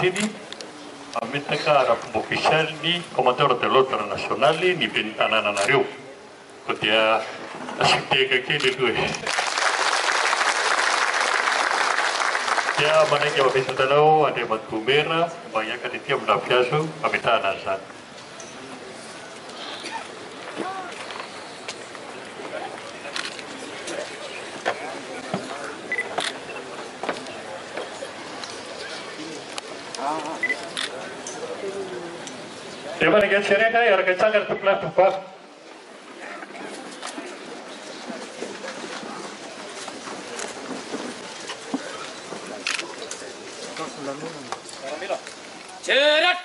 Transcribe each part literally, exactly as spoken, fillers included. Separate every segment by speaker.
Speaker 1: ankehitriny ametaka ara-pomba ofisialy ny Commandeur de l'ordre nationaly ny ben'ny tanànanareo. Ko dia asiteka kely aloha e. Dia manaiky avabetanao Andriamatoa Maire mba hiakany ety amin'ny lafiazo ametahana an'izany. Dia manaiky Ratsiraka araka hitsangana tompona tovavy.
Speaker 2: Jeannot!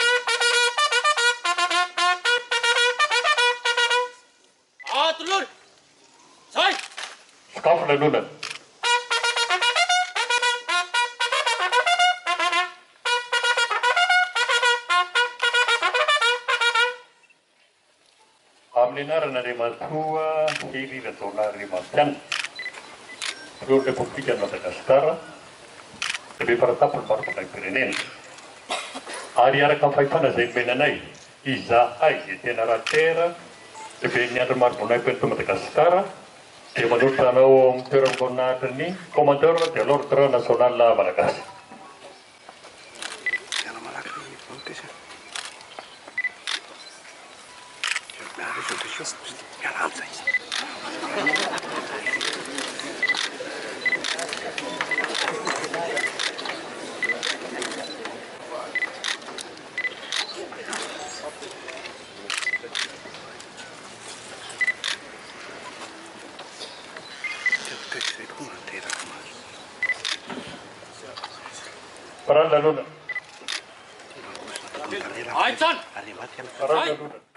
Speaker 2: Atulur! Sai!
Speaker 1: Skaf lalunan. Amin'narana Andriamatoa Elysée Ramambazafy. Eo Republika Madagasikara. Dia faratapony marotoka firenena. Ary araka ny fahefana izay nomenanay izahay izay tena rahatera dia ny andro marovonaiko eto Madagasikara dia manolotra anao amin'ny toerana voninahitra ny Commandeur de l'ordre national malagasy. Para la luna.
Speaker 2: Ay, son.
Speaker 1: Para la luna.